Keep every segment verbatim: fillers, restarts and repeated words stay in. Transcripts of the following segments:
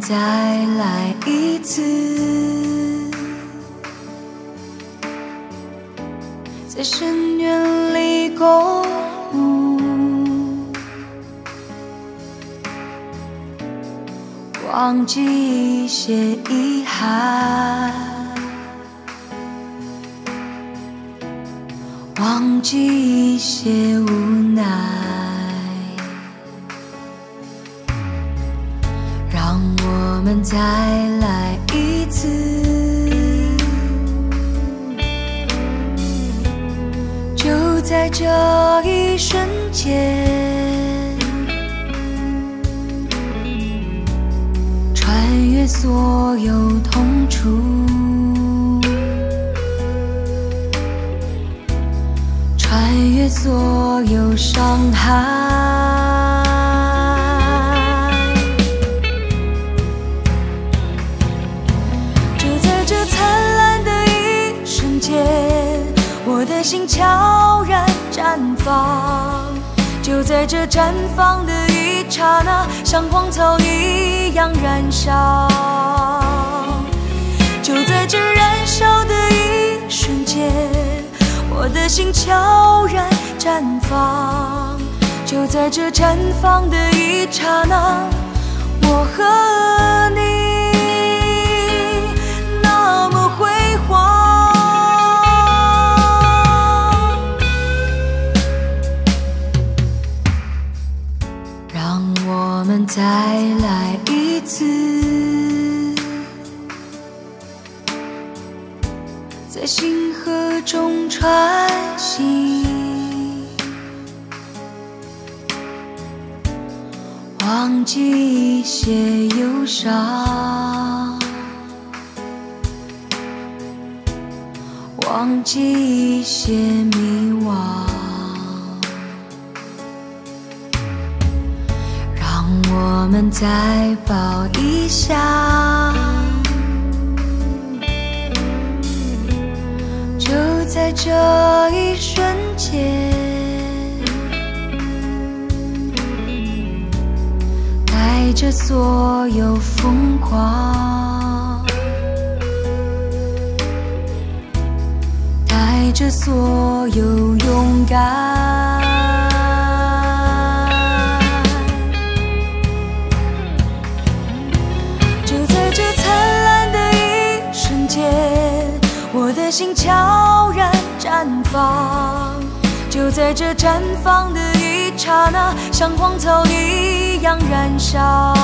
再来一次，在深渊里共舞，忘记一些遗憾，忘记一些无奈，让我们再来一次，就在这一瞬间，穿越所有痛楚，穿越所有伤害，就在这灿烂的一瞬间，我的心悄然绽放，就在这绽放的一刹那，像荒草一样燃烧，就在这燃烧的一瞬间，我的心悄然绽放，就在这绽放的一刹那，我和你那么辉煌，让我们再来一次，在星河中穿行，忘记一些忧伤，忘记一些迷惘，让我们再抱一下，就在这一瞬间，带着所有疯狂，带着所有勇敢，就在这灿烂的一瞬间，我的心悄然绽放，就在这绽放的一刹那，像荒草一样燃烧，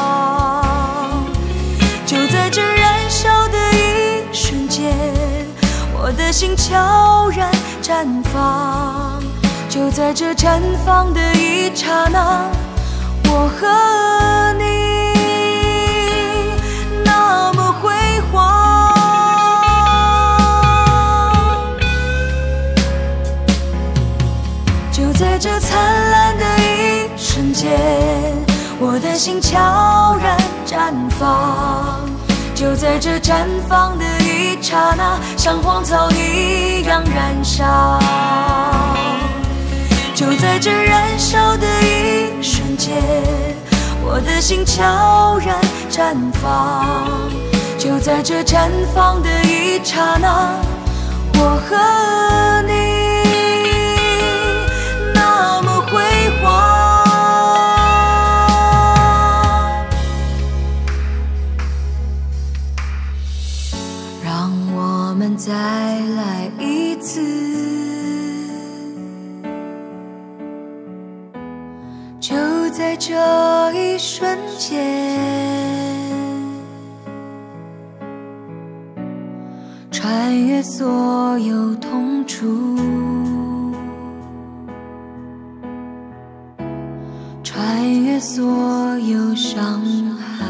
就在这燃烧的一瞬间，我的心悄然绽放，就在这绽放的一刹那，我和你那么辉煌，就在这灿烂的一瞬间，我的心悄然绽放，就在这绽放的一刹那，像荒草一样燃烧，就在这燃烧的一瞬间，我的心悄然绽放，就在这绽放的一刹那，我和你那么辉煌，让我们再来一次，就在这一瞬间，穿越所有痛楚，穿越所有伤害。